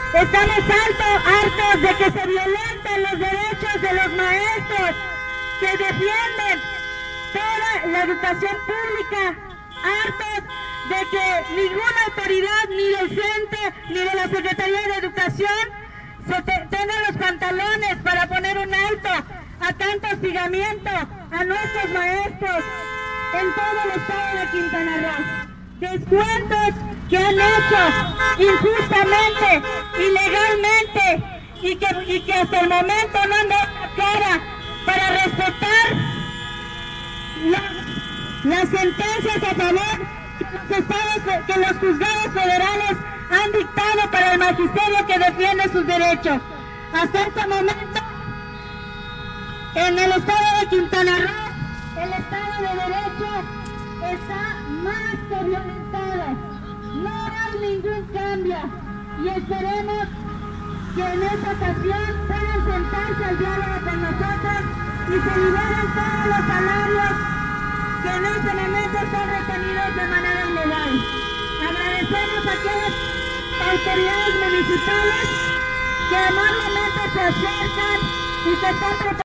Estamos hartos de que se violenten los derechos de los maestros que defienden toda la educación pública, hartos de que ninguna autoridad, ni del CENTE, ni de la Secretaría de Educación, tenga los pantalones para poner un alto a tanto hostigamiento a nuestros maestros en todo el estado de Quintana Roo. Descuentos que han hecho injustamente, ilegalmente, y que hasta el momento no han dado la cara para respetar las sentencias a favor que los juzgados federales han dictado para el magisterio que defiende sus derechos. Hasta este momento, en el estado de Quintana Roo, el estado de derecho está más que violentado. No hay ningún cambio y esperemos que en esta ocasión puedan sentarse al diálogo con nosotros y se liberen todos los salarios que en este momento son retenidos de manera ilegal. Agradecemos a aquellas autoridades municipales que amablemente se acercan y se están preparando